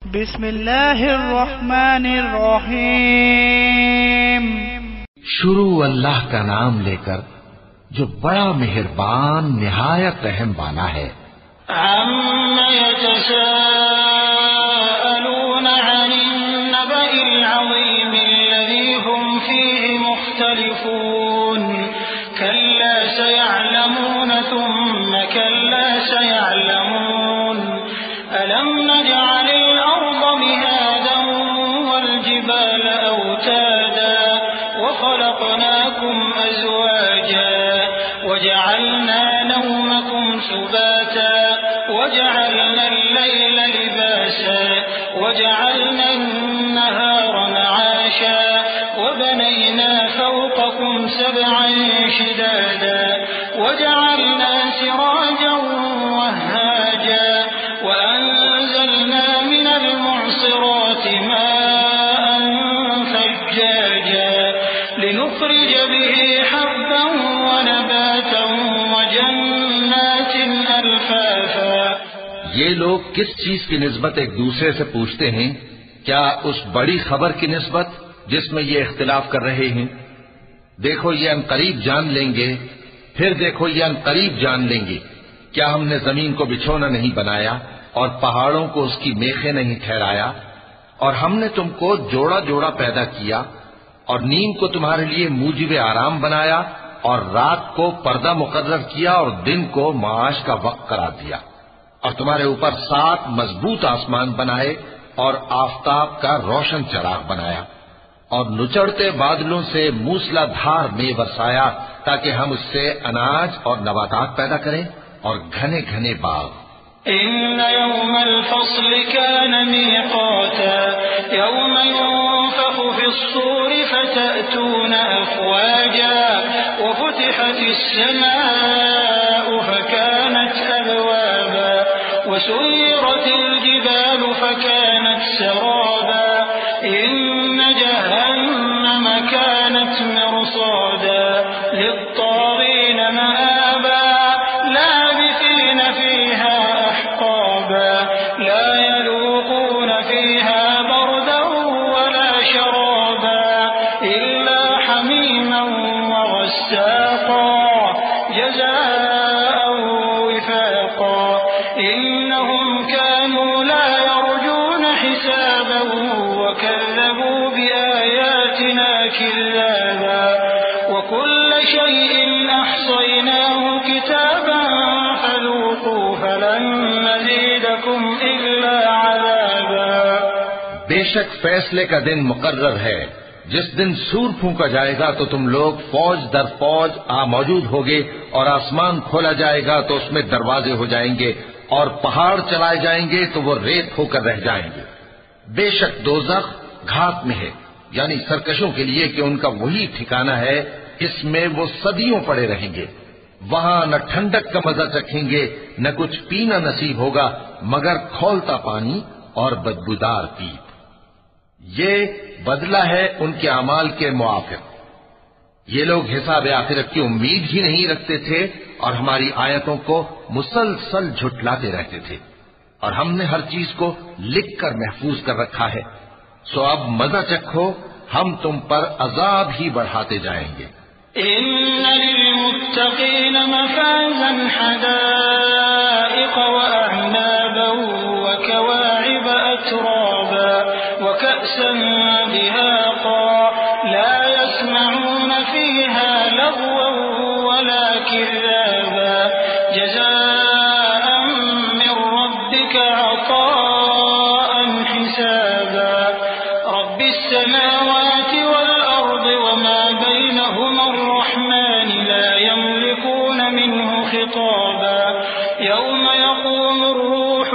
بسم اللہ الرحمن الرحیم۔ شروع اللہ کا نام لے کر جو بڑا مہربان نہایت رحم والا ہے۔ عَمَّ يَتَسَاءَلُونَ عَنِ النَّبَإِ الْعَظِيمِ الَّذِي هُمْ فِيهِ مُخْتَلِفُونَ كَلَّا سَيَعْلَمُونَ ثُمَّ كَلَّا سَيَعْلَمُونَ أَلَمْ نَجْعَلِ الْأَرْضَ مِهَادًا وَالْجِبَالَ أَوْتَادًا وَخَلَقْنَاكُمْ أَزْوَاجًا وَجَعَلْنَا نَوْمَكُمْ سُبَاتًا وَجَعَلْنَا اللَّيْلَ لِبَاسًا وَجَعَلْنَا النَّهَارَ مَعَاشًا وَبَنَيْنَا فَوْقَكُمْ سَبْعًا شِدَادًا وَجَعَلْنَا سِرَاجًا وَهَّاجًا وَأَنزَلْنَا مِنَ الْمُعْصِرَاتِ مَاءً ثَجَّاجًا لِنُخْرِجَ بِهِ حَبًّا وَنَبَاتًا وَجَنَّاتٍ أَلْفَافًا۔ یہ لوگ کس چیز کی نسبت ایک دوسرے سے پوچھتے ہیں؟ کیا اس بڑی خبر کی نسبت جس میں یہ اختلاف کر رہے ہیں؟ دیکھو یہ عنقریب جان لیں گے، پھر دیکھو یہ عنقریب جان لیں گے۔ کیا ہم نے زمین کو بچھونا نہیں بنایا اور پہاڑوں کو اس کی میخیں نہیں ٹھہرایا؟ اور ہم نے تم کو جوڑا جوڑا پیدا کیا اور نیند کو تمہارے لیے موجب آرام بنایا اور رات کو پردہ مقرر کیا اور دن کو معاش کا وقت قرار دیا، اور تمہارے اوپر 7 مضبوط آسمان بنائے اور آفتاب کا روشن چراغ بنایا، اور نچڑتے بادلوں سے موسلا دھار میں برسایا تاکہ ہم اس سے اناج اور نباتات پیدا کریں اور گھنے گھنے باغ۔ إن يوم الفصل كان ميقاتا يوم ينفخ في الصور فتأتون أفواجا وفتحت السماء فكانت أبوابا وسيرت الجبال فكانت سرابا إن جهنم كانت مرصادا للطاغين مآبا لابثين فيها أحقابا لا يذوقون فيها بردا ولا شرابا إلا حميما وغساقا جزاء وفاقا إنهم كانوا لا يرجون حسابا وكذبوا بآياتنا كذابا وكل شيء أحصيناه كتابا فذوقوا فلن نزيدكم إلا عذابا۔ بے شک فیصلے کا دن مقرر ہے، جس دن سور پھونکا جائے گا تو تم لوگ فوج در فوج موجود ہوگے، اور آسمان کھولا جائے گا تو اس میں دروازے ہو جائیں گے، اور پہاڑ چلائے جائیں گے تو وہ ریت ہو کر رہ جائیں گے۔ بے شک دوزخ گھات میں ہے، یعنی سرکشوں کے لیے کہ ان کا وہی ٹھکانہ ہے، اس میں وہ صدیوں پڑے رہیں گے۔ وہاں نہ ٹھنڈک کا مزہ چکھیں گے، نہ کچھ پینا نصیب ہوگا مگر کھولتا پانی اور بدبودار پیپ۔ یہ بدلہ ہے ان کے اعمال کے موافق۔ یہ لوگ حساب آخرت کی امید ہی نہیں رکھتے تھے اور ہماری آیتوں کو مسلسل جھٹلاتے رہتے تھے، اور ہم نے ہر چیز کو لکھ کر محفوظ کر رکھا ہے۔ سو اب مزہ چکھو، ہم تم پر عذاب ہی بڑھاتے جائیں گے۔ إن للمتقين مفازا حدائق وأعنابا وكواعب أترابا وكأسا دهاقا لا يسمعون فيها لغوا ولا كذابا جزاء من ربك عطاء حسابا رب السماوات والأرض وما بينهما الرحمن لا يملكون منه خطابا يوم يقوم الروح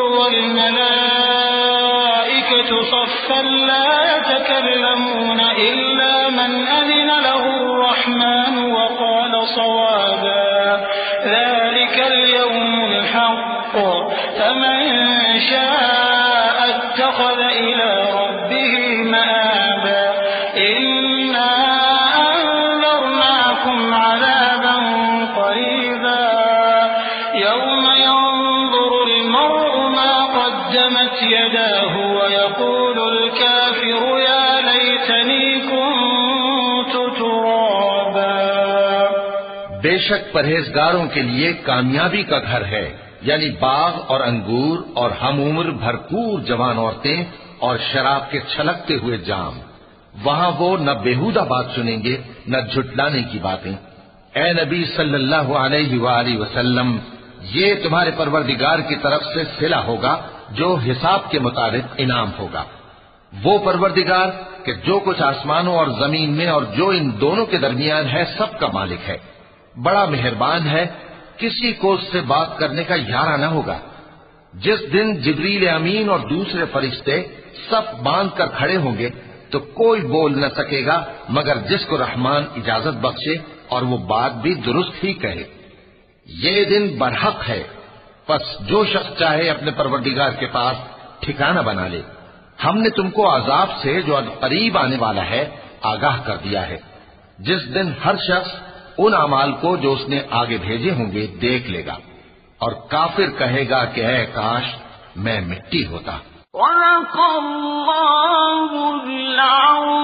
والملائكة صفا لا يتكلمون إلا من أذن له الرحمن وقال صوابا ذلك اليوم الحق فمن شاء اتخذ إلى ربه مآبا إنا أنذرناكم عذابا قريبا يوم ينظر المرء ما قدمت يداه ويقول الكافر يا ليتني كنت ترابا. بے شک پرہیزگاروں کے لیے کامیابی کا گھر ہے، یعنی باغ اور انگور اور ہم عمر بھرپور جوان عورتیں اور شراب کے چھلکتے ہوئے جام. وہاں وہ نہ بیہودہ بات سنیں گے نہ جھٹلانے کی باتیں. اے نبی صلی اللہ علیہ وآلہ وسلم، یہ تمہارے پروردگار کی طرف سے صلہ ہوگا جو حساب کے مطابق انعام ہوگا. وہ پروردگار کہ جو کچھ آسمانوں اور زمین میں اور جو ان دونوں کے درمیان ہے سب کا مالک ہے، بڑا مہربان ہے، کسی کو اس سے بات کرنے کا یارہ نہ ہوگا. جس دن جبریل امین اور دوسرے فرشتے صف باندھ کر کھڑے ہوں گے تو کوئی بول نہ سکے گا مگر جس کو رحمان اجازت بخشے اور وہ بات بھی درست ہی کہے. یہ دن برحق ہے، پس جو شخص چاہے اپنے پروردگار کے پاس ٹھکانہ بنا لے. ہم نے تم کو عذاب سے جو قریب آنے والا ہے آگاہ کر دیا ہے، جس دن ہر شخص ان اعمال کو جو اس نے آگے بھیجے ہوں گے دیکھ لے گا، اور کافر کہے گا کہ اے کاش میں مٹی ہوتا. وَلَقَ اللَّهُ الْعَظِيمَ.